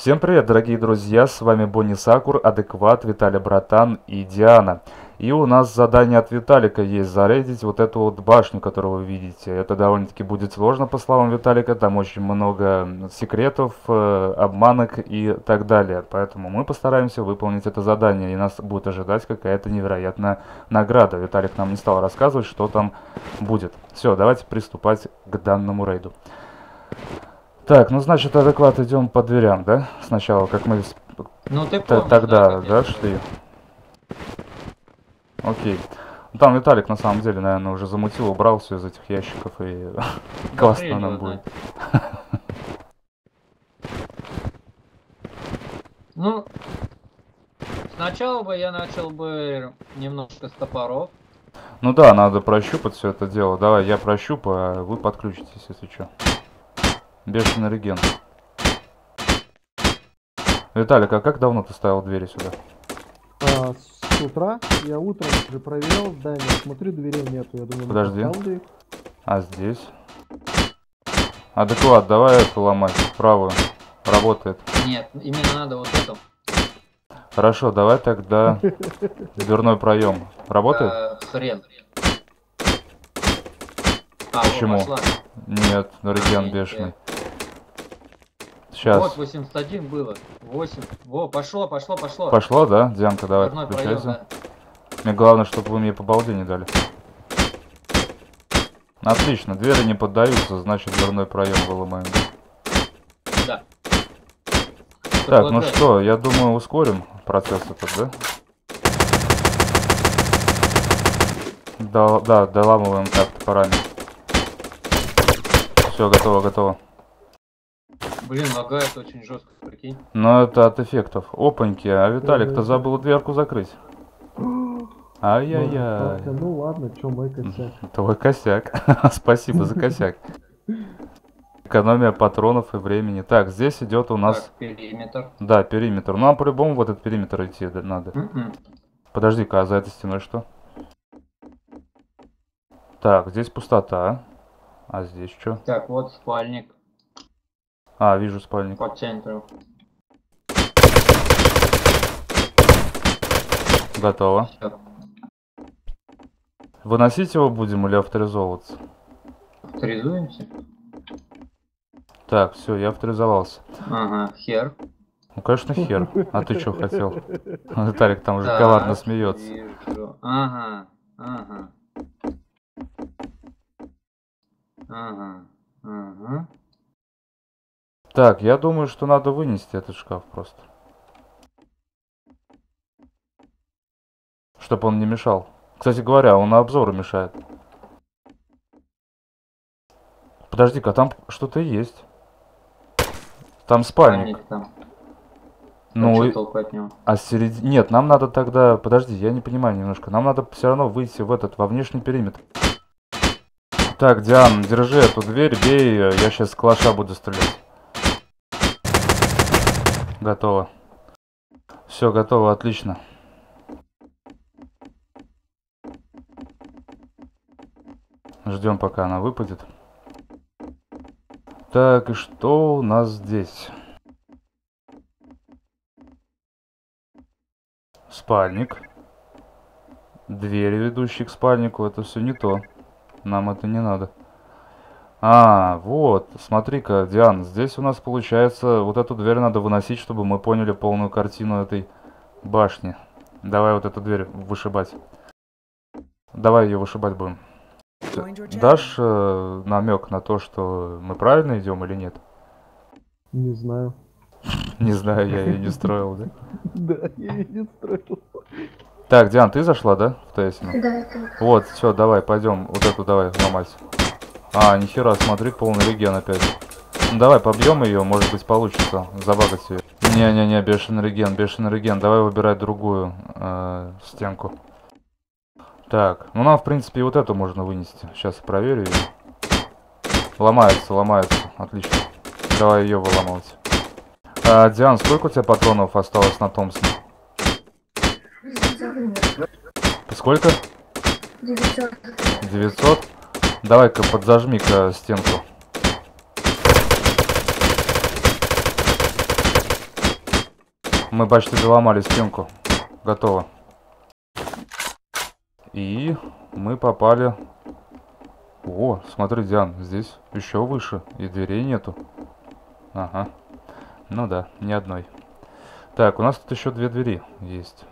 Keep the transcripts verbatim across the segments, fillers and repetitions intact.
Всем привет, дорогие друзья, с вами Бонни Сакур, Адекват, Виталий Братан и Диана. И у нас задание от Виталика есть зарейдить вот эту вот башню, которую вы видите. Это довольно-таки будет сложно, по словам Виталика, там очень много секретов, э, обманок и так далее. Поэтому мы постараемся выполнить это задание, и нас будет ожидать какая-то невероятная награда. Виталик нам не стал рассказывать, что там будет. Все, давайте приступать к данному рейду. Так, ну значит, адекват идем по дверям, да? Сначала, как мы ну, ты помнишь, тогда, да, да, шли. Окей. Там Виталик на самом деле, наверное, уже замутил, убрал все из этих ящиков, и классно нам будет. Ну, сначала бы я начал бы немножко с топоров. Ну да, надо прощупать все это дело. Давай, я прощупаю, а вы подключитесь, если что. Бешеный реген. Виталик, а как давно ты ставил двери сюда? А, с утра. Я утром уже проверял здание, смотрю, дверей нету. Я думаю, подожди. А здесь? Адекват, давай эту ломать, правую. Работает. Нет, именно надо вот эту. Хорошо, давай тогда дверной проем. Работает? А, хрен. А, почему? О, нет, реген бешеный. Сейчас. Вот восемьдесят один было. восемь. Во, пошло, пошло, пошло. Пошло, да? Дианка, давай, Дверной включайся. проем, да. Мне главное, чтобы вы мне по балде не дали. Отлично, двери не поддаются, значит дверной проем выломаем. Да. Так, ну что, я думаю, ускорим процесс этот, да? Да, да, доламываем так топорами. Все, готово, готово. Блин, лагает очень жестко, прикинь. Но это от эффектов. Опаньки, а Виталик-то забыл дверку закрыть. Ай-яй-яй. Ну ладно, чё, мой косяк. Твой косяк. Спасибо за косяк. Экономия патронов и времени. Так, здесь идет у нас... Так, периметр. Да, периметр. Ну, а по-любому в этот периметр идти надо. Mm-mm. Подожди-ка, а за этой стеной что? Так, здесь пустота. А здесь что? Так, вот спальник. А, вижу спальник. По центру. Готово. Всё. Выносить его будем или авторизовываться? Авторизуемся? Так, все, я авторизовался. Ага, хер. Ну, конечно, хер. А ты что хотел? Виталик там уже Так, коварно смеется. Вижу. Ага, ага. Ага, ага. Так, я думаю, что надо вынести этот шкаф просто. Чтобы он не мешал. Кстати говоря, он на обзору мешает. Подожди-ка, там что-то есть. Там спальник. Спальник там. Ну, и... и... а середине... Нет, нам надо тогда... Подожди, я не понимаю немножко. Нам надо все равно выйти в этот, во внешний периметр. Так, Диан, держи эту дверь, бей ее. Я сейчас с калаша буду стрелять. Готово. Все, готово, отлично. Ждем, пока она выпадет. Так, и что у нас здесь? Спальник. Двери, ведущие к спальнику. Это все не то. Нам это не надо. А, вот. Смотри-ка, Диан, здесь у нас получается... Вот эту дверь надо выносить, чтобы мы поняли полную картину этой башни. Давай вот эту дверь вышибать. Давай ее вышибать будем. Дашь э, намек на то, что мы правильно идем или нет? Не знаю. Не знаю, я ее не строил, да? Да, я ее не строил. Так, Диан, ты зашла, да, в Тесину? Да. Вот, все, давай, пойдем, вот эту давай ломать. А, нихера, смотри, полный реген опять. Ну, давай, побьем ее, может быть, получится забагать ее. Не-не-не, бешеный реген, бешеный реген, давай выбирать другую э, стенку. Так, ну нам, в принципе, и вот эту можно вынести. Сейчас я проверю ее. Ломается, ломается, отлично. Давай ее выламывать. А, Диан, сколько у тебя патронов осталось на Томпсоне? Сколько? девятьсот. девятьсот? Давай-ка подзажми-ка стенку. Мы почти заломали стенку. Готово. И мы попали... О, смотри, Диан, здесь еще выше. И дверей нету. Ага. Ну да, ни одной. Так, у нас тут еще две двери есть.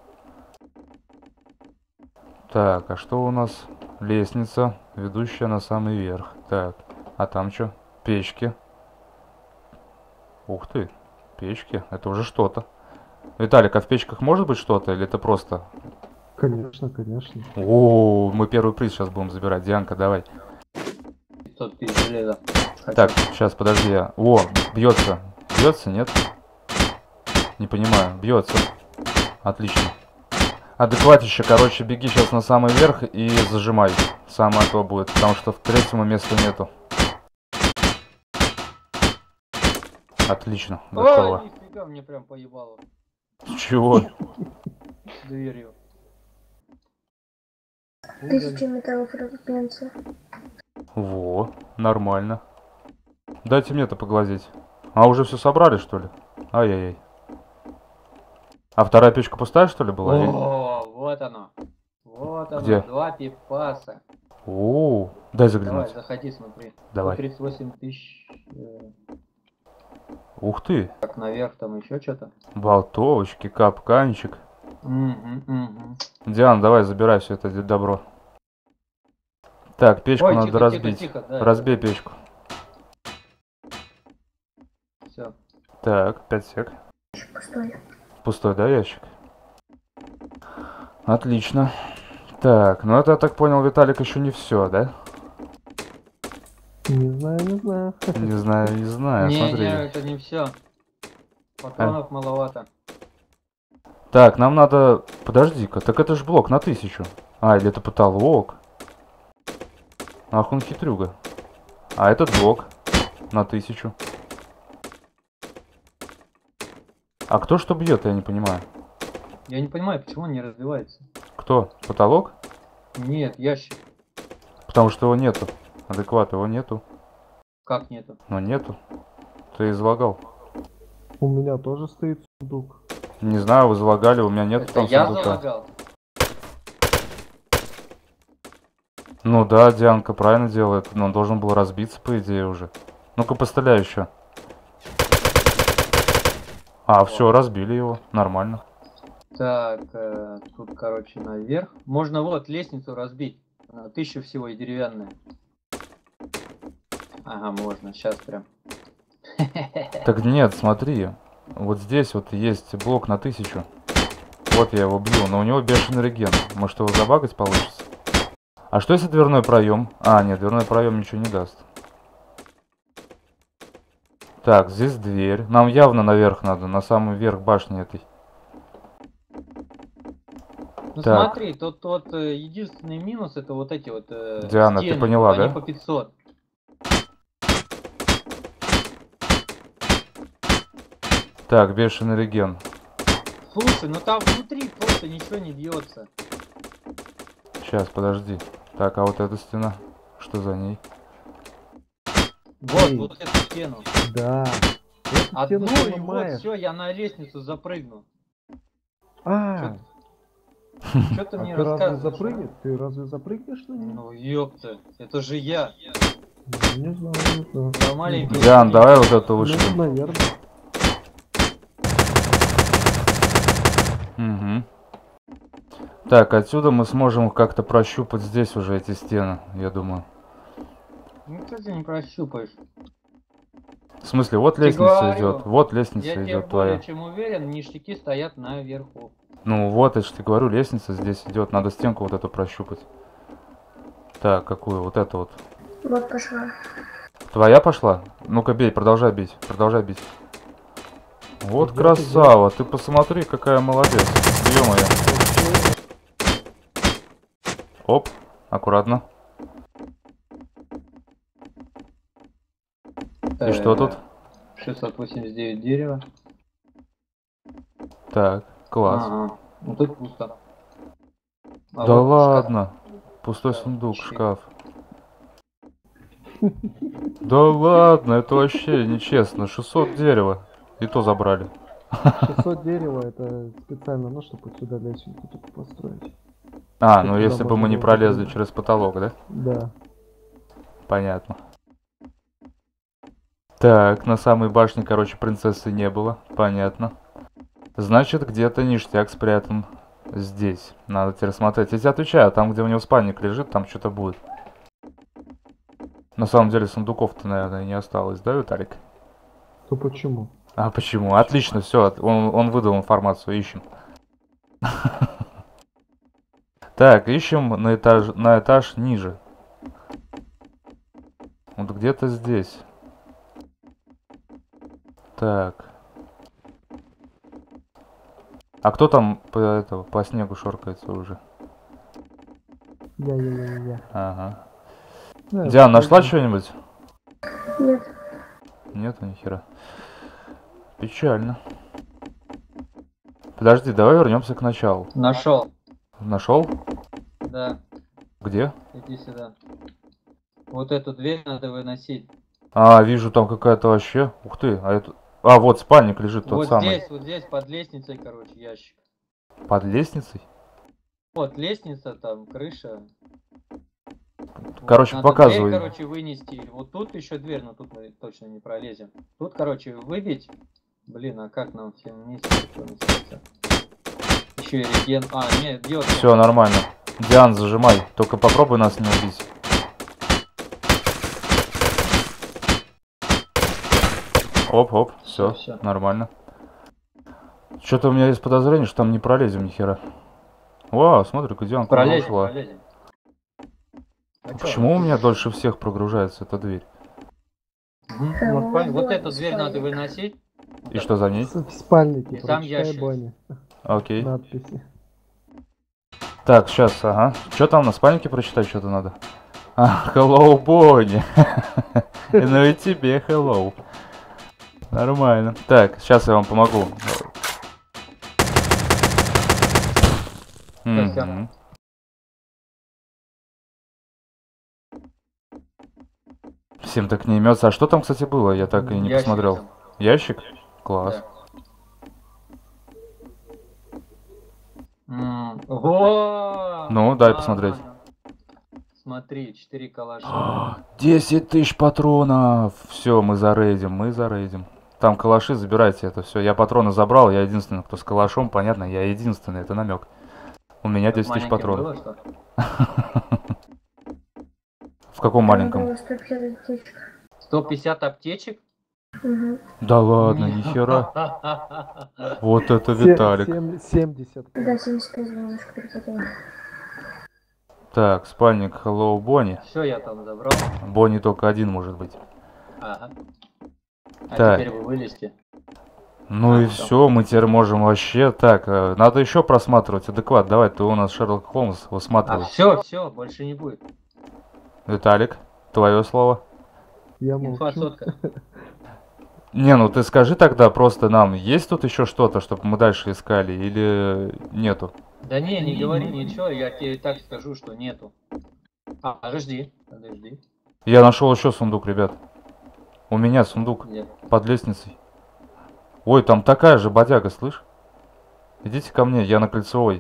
Так, а что у нас? Лестница, ведущая на самый верх. Так, а там что? Печки. Ух ты, печки. Это уже что-то. Виталик, а в печках может быть что-то? Или это просто... Конечно, конечно. О, мы первый приз сейчас будем забирать. Дианка, давай. пятьсот тысяч железа. Так, сейчас, подожди я. О, бьется. Бьется, нет? Не понимаю. Бьется. Отлично. Адекватище, короче, беги сейчас на самый верх и зажимай. Самое то будет, потому что в третьему места нету. Отлично, готово. Ой, нифига, мне прям поебало. Чего? Дверью. Тысяча металлофрагментов. Во, нормально. Дайте мне это поглазеть. А уже все собрали, что ли? Ай-яй-яй. А вторая печка пустая, что ли, была? О, вот оно. Вот оно. Где? Два пипаса. О, дай Давай, заглянуть. заходи, смотри. Давай. тридцать восемь тысяч. э, Ух ты. Так, наверх там еще что-то. Болтовочки, капканчик. Угу, угу. Диан, давай забирай все это добро. Так, печку Ой, надо тихо, разбить. тихо, тихо, да, Разбей печку. Все. Так, пять сек. Пустой. Пустой, да, ящик? Отлично. Так, ну это, я так понял, Виталик, еще не все, да? Не знаю, не знаю. Не знаю, не знаю, Не, смотри. не, это не все. Патронов маловато. Так, нам надо... Подожди-ка, так это же блок на тысячу. А, или это потолок. Ах, он хитрюга. А этот блок на тысячу. А кто что бьет, я не понимаю. Я не понимаю, почему он не развивается. Кто? Потолок? Нет, ящик. Потому что его нету. Адеквата его нету. Как нету? Но нету. Ты излагал. У меня тоже стоит сундук. Не знаю, вы залагали, у меня нет Это там я сундука. залагал. Ну да, Дианка правильно делает, но он должен был разбиться, по идее, уже. Ну-ка, постреляй еще. А, все, разбили его. Нормально. Так, э, тут, короче, наверх. Можно вот лестницу разбить. Она тысяча всего и деревянная. Ага, можно, сейчас прям. Так нет, смотри. Вот здесь вот есть блок на тысячу. Вот я его бью, но у него бешеный реген. Может его забагать получится? А что если дверной проем? А, нет, дверной проем ничего не даст. Так, здесь дверь. Нам явно наверх надо, на самый верх башни этой. Ну Так. смотри, тут вот э, единственный минус это вот эти вот э, Диана, ты стены, поняла, они да? по пятьсот. Так, бешеный реген. Слушай, ну там внутри просто ничего не бьется. Сейчас, подожди. Так, а вот эта стена? Что за ней? Вот, Эй. вот эту стену. Да. Эту Одну стену и вот поломаешь. все, я на лестницу запрыгну. А, Что ты а мне ты разве рассказываешь? запрыгнешь? Ты разве запрыгнешь на нее? Ну ёпта, это же я. Не знаю, не знаю. Я маленький. Диан, давай вот эту вышку. Ну, наверное. Угу. Так, отсюда мы сможем как-то прощупать здесь уже эти стены, я думаю. Ну что ты не прощупаешь? В смысле, вот Тебе лестница говорю, идет, вот лестница Я тебе идет более твоя. чем уверен, ништяки стоят наверху. Ну вот, я же тебе говорю, лестница здесь идет, надо стенку вот эту прощупать. Так, какую? Вот эту вот. Вот пошла. Твоя пошла? Ну-ка бей, продолжай бить, продолжай бить. Вот Идёт, красава, ты посмотри, какая молодец. Ё-моё. Оп, аккуратно. И что тут? шестьсот восемьдесят девять дерева. Так, класс. Ага. Ну тут пусто. А Да вот ладно. Пустой Да, сундук, щит. шкаф. Да ладно, это вообще нечестно. шестьсот дерева. И то забрали. шестьсот дерева это специально, ну, чтобы сюда лестницу тут построить. А, Чтоб ну туда если бы можно мы не было пролезли попрыгать. через потолок, да? Да. Понятно. Так, на самой башне, короче, принцессы не было. Понятно. Значит, где-то ништяк спрятан здесь. Надо теперь смотреть. Я тебе отвечаю, там, где у него спальник лежит, там что-то будет. На самом деле сундуков-то, наверное, не осталось, да, Виталик? То почему? А почему? Отлично, все, он, он выдал информацию, ищем. Так, ищем на этаж, на этаж ниже. Вот где-то здесь. Так. А кто там по, этого, по снегу шоркается уже? Я-я-я-я. Ага. Да, Диана, нашла пойдем. что-нибудь? Нет. Нет, ни хера. Печально. Подожди, давай вернемся к началу. Нашел. Нашел? Да. Где? Иди сюда. Вот эту дверь надо выносить. А, вижу, там какая-то вообще. Ух ты, а это... А, вот спальник лежит тот Вот самый. здесь, вот здесь, под лестницей, короче, ящик. Под лестницей? Вот лестница, там, крыша. Короче, Вот, надо показывай. дверь, короче, вынести. Вот тут еще дверь, но тут мы точно не пролезем. Тут, короче, выбить. Блин, а как нам всем вместе поместиться? Еще и реген. А, нет, бьет. Все, нормально. Диан, зажимай. Только попробуй нас не убить. Оп-оп, все, Всё, всё. нормально. Что-то у меня есть подозрение, что там не пролезем ни хера. Вау, смотри-ка, Диан куда Пролезем, ушла. пролезем. А чё? Почему у меня дольше всех прогружается эта дверь? Мгм. Да, Вот, вот пон- вот вот эту дверь надо спальник. выносить. И что за ней? В в спальнике И там прочитай, ящик. Боня. Окей. Надписи. Так, сейчас, ага. Что там на спальнике прочитать что-то надо? А, hello, Бонни. Ну и тебе hello. Нормально. Так, сейчас я вам помогу. Мгм. Всем так не имется. А что там, кстати, было? Я так и не Ящик посмотрел. там. Ящик? Класс. Да. М, О! Ну, дай А, посмотреть. ладно. Смотри, четыре калаша. десять тысяч патронов! Все, мы зарейдим, мы зарейдим. Там калаши, забирайте это все. Я патроны забрал, я единственный, кто с калашом, понятно, я единственный, это намек. У меня десять тысяч Маленьким патронов. было, что? В каком маленьком? Было сто пятьдесят аптечек. сто пятьдесят аптечек? Угу. Да ладно, нихера. Вот это Се- Виталик. сем- семьдесят. Да, семьдесят пять немножко перекатила. Так, спальник Hello Бонни. Все, я там забрал. Бонни только один может быть. Ага. А Так. теперь вы вылезьте. Ну А, и всё. все, мы теперь можем вообще... Так, э, надо еще просматривать. Адекват, давай, ты у нас Шерлок Холмс, А высматривай. все, все, больше не будет. Виталик, твое слово. Я Инфа молчу. сотка. Не, ну ты скажи тогда просто нам, есть тут еще что-то, чтобы мы дальше искали, или нету? Да не, не говори ничего, я тебе и так скажу, что нету. А, подожди, подожди. Я нашел еще сундук, ребят. У меня сундук Нет. под лестницей. Ой, там такая же бодяга, слышь? Идите ко мне, я на Кольцевой.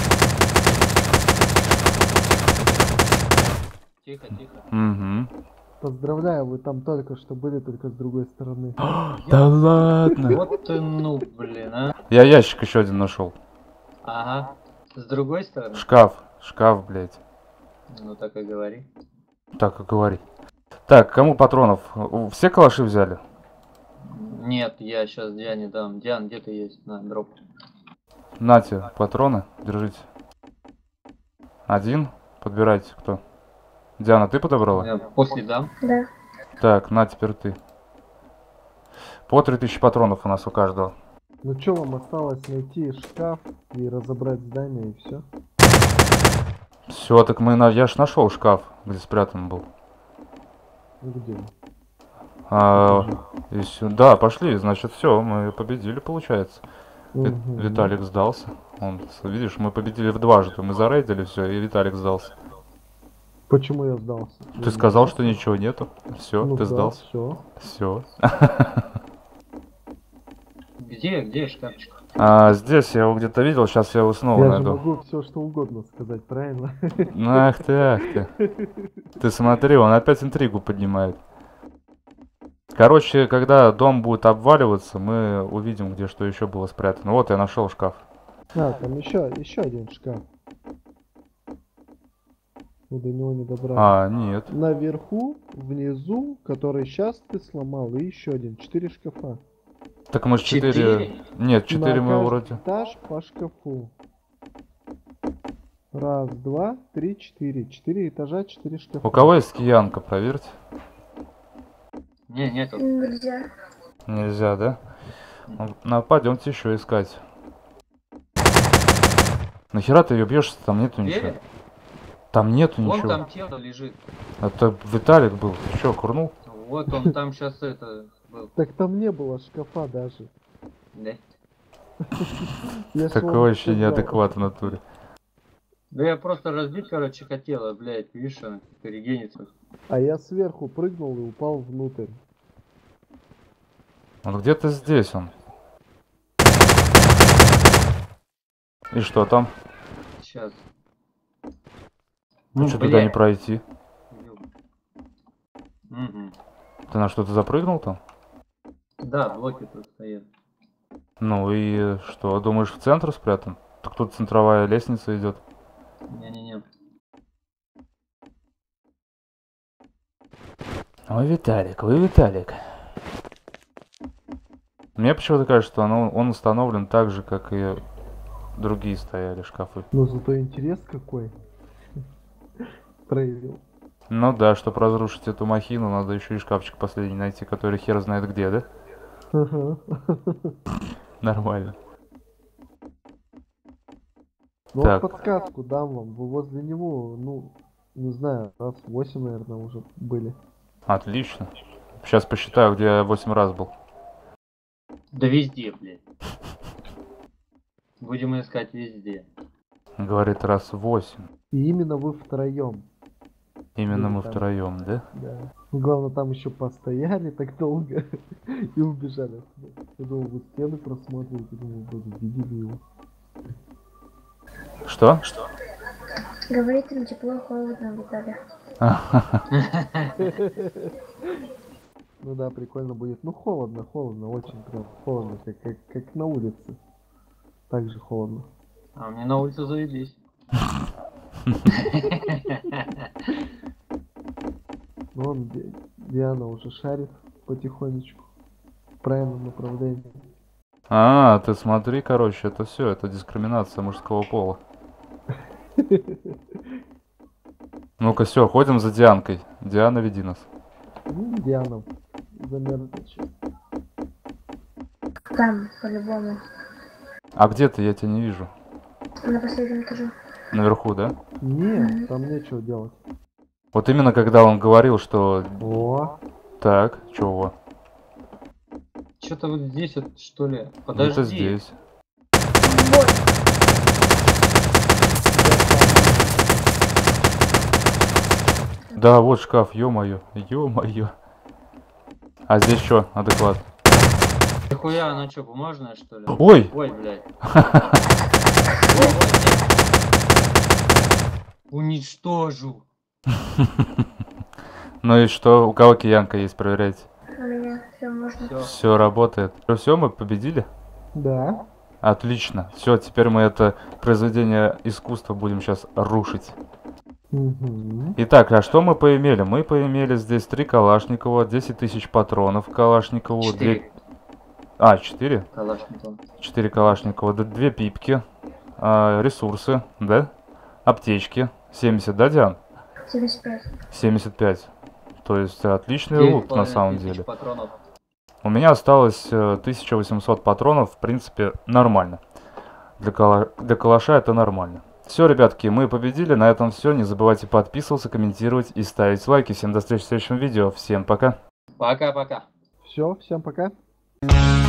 Тихо, тихо. Угу. Поздравляю, вы там только что были, только с другой стороны. Да ладно. Вот ты ну, блин, а. Я ящик еще один нашел. Ага. С другой стороны? Шкаф, шкаф, блядь. Ну так и говори. Так и говори. Так, кому патронов? У- Все калаши взяли? Нет, я сейчас Диане дам. Диан, где ты есть? На, дроп. Нате, патроны, держите. Один, подбирайте, кто. Диана, ты подобрала? Я после дам. Да. Так, на, теперь ты. По три тысячи патронов у нас у каждого. Ну что вам осталось найти шкаф и разобрать здание и все? Все, так мы на... Я ж нашел шкаф, где спрятан был. Где? А, и всё. Да, пошли, значит, все, мы победили, получается. Ви- Мгм. Виталик сдался. Он, с- видишь, мы победили в дважды. Мы зарейдили все, и Виталик сдался. Почему я сдался? Я Ты не сказал, сдался. что ничего нету. Все, Ну ты да, сдался. Все. Все. Где, где шкафчик? А, здесь я его где-то видел, сейчас я его снова Я же найду. могу все что угодно сказать, правильно? Ну, ах ты, ах ты. Ты смотри, он опять интригу поднимает. Короче, когда дом будет обваливаться, мы увидим, где что еще было спрятано. Вот, я нашел шкаф. А, там еще, еще один шкаф. Мы до него не добрались. А, нет. Наверху, внизу, который сейчас ты сломал, и еще один. Четыре шкафа. Так мы ж четыре... Четыре? Нет, четыре На мы каждый вроде... этаж по шкафу. Раз, два, три, четыре. Четыре этажа, четыре шкафа. У кого есть киянка, проверьте. Не, нету. Нельзя. Нельзя, да? Ну, пойдемте еще искать. Нахера ты ее бьешь, там нету ничего? Веришь? Там нету Вон ничего. там тело лежит. Это Виталик был. Ты что, курнул? Вот он там сейчас это был. Так там не было шкафа даже. Да? Я ж Такого вам еще сказал. неадекват в натуре. Да я просто разбить, короче, хотела, блядь, видишь, она перегенится. А я сверху прыгнул и упал внутрь. Вот где-то здесь он. И что там? Сейчас. Ну, что туда не пройти? Угу. Ты на что-то запрыгнул там? Да, блоки тут стоят. Ну и что, думаешь, в центр спрятан? Так тут центровая лестница идет. Не-не-не. Ой, Виталик, вы Виталик. Мне почему-то кажется, что оно, он установлен так же, как и другие стояли шкафы. Но зато интерес какой. Проявил. Ну да, чтобы разрушить эту махину, надо еще и шкафчик последний найти, который хер знает где, да? Ага. Нормально. Ну Так. вот подсказку дам вам. Вы возле него, ну, не знаю, раз восемь, наверное, уже были. Отлично. Сейчас посчитаю, где я восемь раз был. Да везде, блядь. Будем искать везде. Говорит, раз восемь. И именно вы втроем. Именно Или мы там. втроем, да? Да. Главное, там еще постояли так долго и убежали отсюда. Я думал, вы стены просматриваете, думал, вроде видели его. Что? Говорит им тепло, холодно, Виталий. Ну да, прикольно будет. Ну холодно, холодно, очень прям холодно, как, как, как на улице. Так же холодно. А мне на улицу завелись. Ну он, Ди- Диана уже шарит потихонечку в правильном направлении. А, ты смотри, короче, это все, это дискриминация мужского пола. Ну-ка, все, ходим за Дианкой. Диана, веди нас. Ну, Диана замерзнет сейчас. Там, по-любому. А где ты? Я тебя не вижу. На последнем этаже. Наверху, да? Не, там нечего делать. Вот именно когда он говорил, что... О, Так, чего? Что-то вот здесь вот, что ли? Где-то Подожди. здесь. Вот. Да, вот шкаф, ё-моё, ё-моё. А здесь что, адекват? Нихуя, она что, бумажная, что ли? Ой! Ой, блядь. Ой, ой, нет. Уничтожу. Ну и что, у кого киянка есть, проверяйте. У меня все можно. Все. Все работает. Все, мы победили? да. Отлично. Все, теперь мы это произведение искусства будем сейчас рушить. Угу. Итак, а что мы поимели? Мы поимели здесь три Калашникова, десять тысяч патронов Калашникову, Четыре. две... А, четыре? Калашникова. четыре Калашникова, д- две пипки, а, ресурсы, да? Аптечки. семьдесят, да, Диан? семьдесят пять. семьдесят пять. То есть отличный Девять лут с на половиной самом тысяч деле. патронов. У меня осталось э, тысяча восемьсот патронов, в принципе, нормально. Для, кала... Для калаша это нормально. Все, ребятки, мы победили, на этом все. Не забывайте подписываться, комментировать и ставить лайки. Всем до встречи в следующем видео. Всем пока. Пока-пока. Все, всем пока.